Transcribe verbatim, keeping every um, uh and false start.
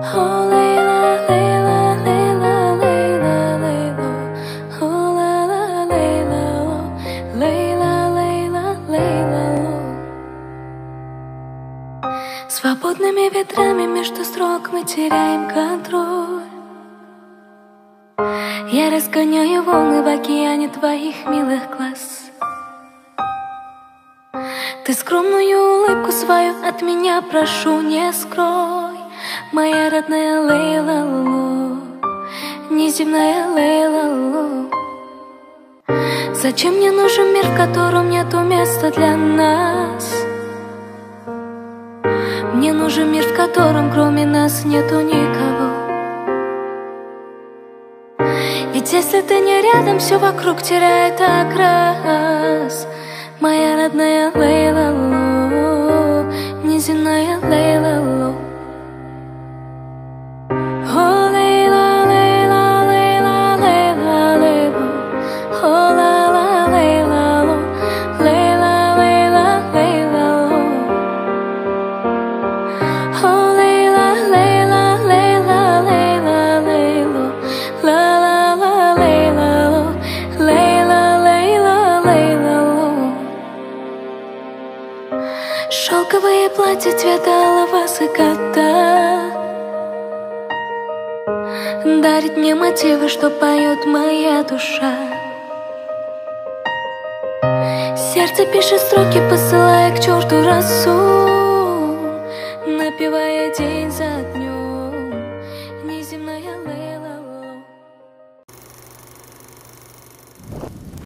О, Лейла, Лейла, Лейла, Лейла, Лейла. О, Лейла, Лейла, Лейла, Лейла, Лейла. Свободными ветрами между строк мы теряем контроль. Я разгоняю волны в океане твоих милых глаз. Ты скромную улыбку свою от меня прошу, не скрой. Моя родная Лейла, лу, неземная Лейла, лу. Зачем мне нужен мир, в котором нету места для нас? Мне нужен мир, в котором кроме нас нету никого. Ведь если ты не рядом, все вокруг теряет окрас. Моя родная Лейла, лу, неземная Лейла, лу. О, Лейла, Лейла, Лейла, Лейла, Лейла. О, Лейла, Лейла, лу, Лейла, Лейла, Лейла, лу. О, Лейла, Лейла, Лейла, Лейла, Лейла. Ла, ла, ла, Лейла, лу, Лейла, Лейла, Лейла, лу. Шелковые платья цвета алого заката дарит мне мотивы, что поет моя душа. Сердце пишет строки, посылая к черту росу, напевая день за днем.